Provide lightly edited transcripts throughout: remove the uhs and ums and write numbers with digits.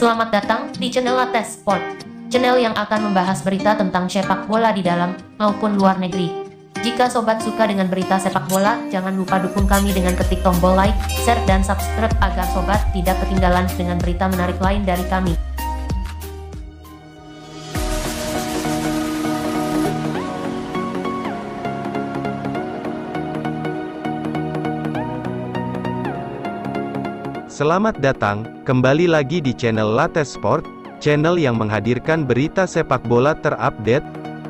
Selamat datang di channel Lates Sport, channel yang akan membahas berita tentang sepak bola di dalam maupun luar negeri. Jika sobat suka dengan berita sepak bola, jangan lupa dukung kami dengan ketik tombol like, share, dan subscribe agar sobat tidak ketinggalan dengan berita menarik lain dari kami. Selamat datang kembali lagi di channel Lates Sport, channel yang menghadirkan berita sepak bola terupdate.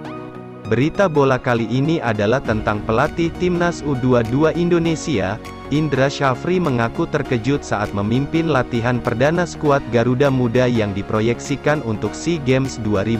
Berita bola kali ini adalah tentang pelatih Timnas U22 Indonesia, Indra Syafri mengaku terkejut saat memimpin latihan perdana skuad Garuda Muda yang diproyeksikan untuk SEA Games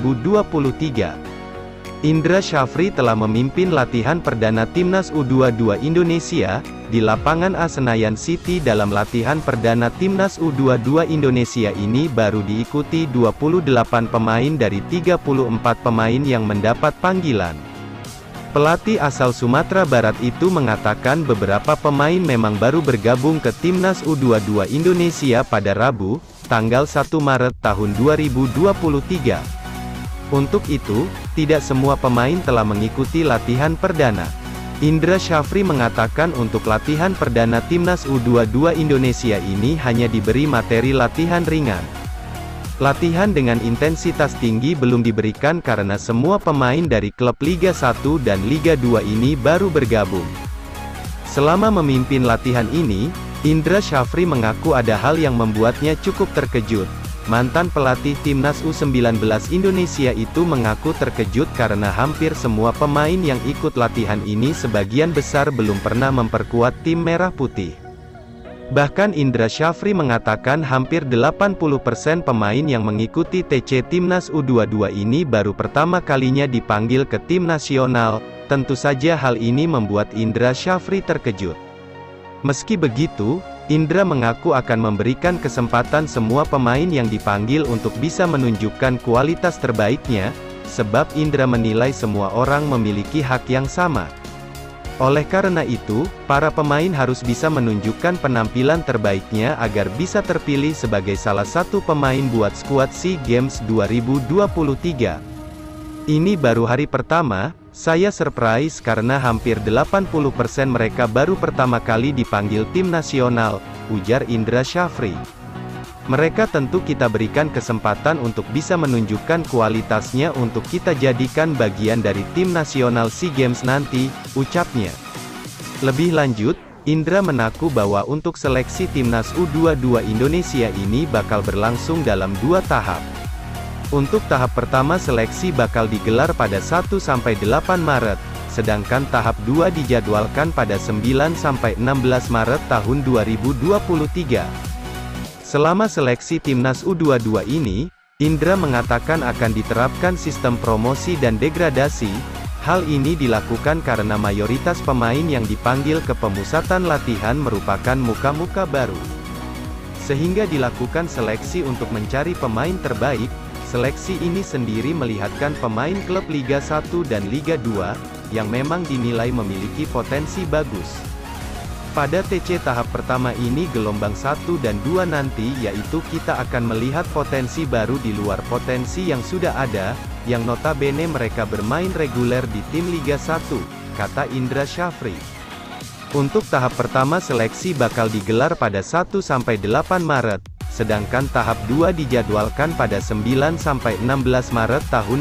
2023. Indra Syafri telah memimpin latihan perdana Timnas U22 Indonesia di lapangan A Senayan City. Dalam latihan perdana Timnas U22 Indonesia ini baru diikuti 28 pemain dari 34 pemain yang mendapat panggilan. Pelatih asal Sumatera Barat itu mengatakan beberapa pemain memang baru bergabung ke Timnas U22 Indonesia pada Rabu, tanggal 1 Maret tahun 2023. Untuk itu, tidak semua pemain telah mengikuti latihan perdana. Indra Syafri mengatakan untuk latihan perdana Timnas U22 Indonesia ini hanya diberi materi latihan ringan. Latihan dengan intensitas tinggi belum diberikan karena semua pemain dari klub Liga 1 dan Liga 2 ini baru bergabung. Selama memimpin latihan ini, Indra Syafri mengaku ada hal yang membuatnya cukup terkejut. Mantan pelatih Timnas U19 Indonesia itu mengaku terkejut karena hampir semua pemain yang ikut latihan ini sebagian besar belum pernah memperkuat tim merah putih. Bahkan Indra Syafri mengatakan hampir 80% pemain yang mengikuti TC Timnas U22 ini baru pertama kalinya dipanggil ke tim nasional. Tentu saja hal ini membuat Indra Syafri terkejut. Meski begitu, Indra mengaku akan memberikan kesempatan semua pemain yang dipanggil untuk bisa menunjukkan kualitas terbaiknya, sebab Indra menilai semua orang memiliki hak yang sama. Oleh karena itu, para pemain harus bisa menunjukkan penampilan terbaiknya agar bisa terpilih sebagai salah satu pemain buat skuad SEA Games 2023. Ini baru hari pertama, saya surprise karena hampir 80% mereka baru pertama kali dipanggil tim nasional, ujar Indra Syafri. Mereka tentu kita berikan kesempatan untuk bisa menunjukkan kualitasnya untuk kita jadikan bagian dari tim nasional SEA Games nanti, ucapnya. Lebih lanjut, Indra mengaku bahwa untuk seleksi Timnas U22 Indonesia ini bakal berlangsung dalam 2 tahap. Untuk tahap pertama seleksi bakal digelar pada 1-8 Maret, sedangkan tahap 2 dijadwalkan pada 9-16 Maret tahun 2023. Selama seleksi Timnas U22 ini, Indra mengatakan akan diterapkan sistem promosi dan degradasi. Hal ini dilakukan karena mayoritas pemain yang dipanggil ke pemusatan latihan merupakan muka-muka baru. Sehingga dilakukan seleksi untuk mencari pemain terbaik. Seleksi ini sendiri melihatkan pemain klub Liga 1 dan Liga 2, yang memang dinilai memiliki potensi bagus. Pada TC tahap pertama ini gelombang 1 dan 2 nanti yaitu kita akan melihat potensi baru di luar potensi yang sudah ada, yang notabene mereka bermain reguler di tim Liga 1, kata Indra Syafri. Untuk tahap pertama seleksi bakal digelar pada 1-8 Maret. Sedangkan tahap 2 dijadwalkan pada 9-16 Maret tahun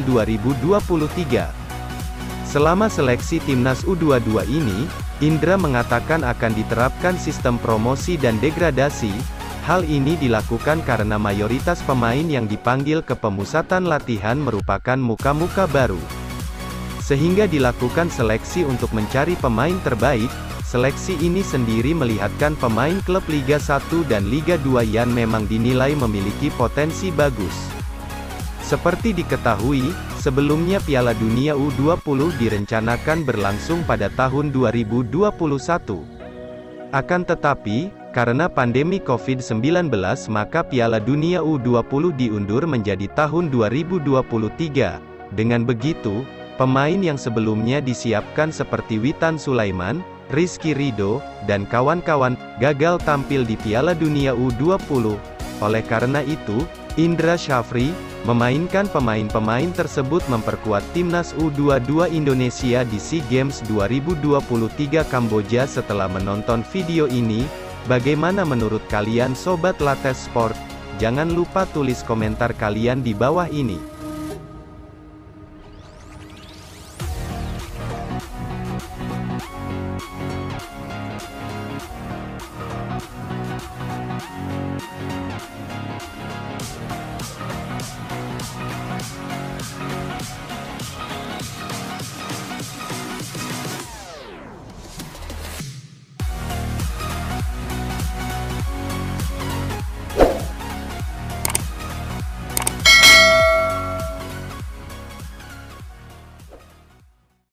2023. Selama seleksi Timnas U22 ini, Indra mengatakan akan diterapkan sistem promosi dan degradasi. Hal ini dilakukan karena mayoritas pemain yang dipanggil ke pemusatan latihan merupakan muka-muka baru. Sehingga dilakukan seleksi untuk mencari pemain terbaik. Seleksi ini sendiri melihatkan pemain klub Liga 1 dan Liga 2 yang memang dinilai memiliki potensi bagus. Seperti diketahui, sebelumnya Piala Dunia U20 direncanakan berlangsung pada tahun 2021. Akan tetapi, karena pandemi COVID-19 maka Piala Dunia U20 diundur menjadi tahun 2023. Dengan begitu, pemain yang sebelumnya disiapkan seperti Witan Sulaiman, Rizky Ridho, dan kawan-kawan, gagal tampil di Piala Dunia U20. Oleh karena itu, Indra Syafri, memainkan pemain-pemain tersebut memperkuat Timnas U22 Indonesia di SEA Games 2023 Kamboja. Setelah menonton video ini, bagaimana menurut kalian Sobat Lates Sport? Jangan lupa tulis komentar kalian di bawah ini.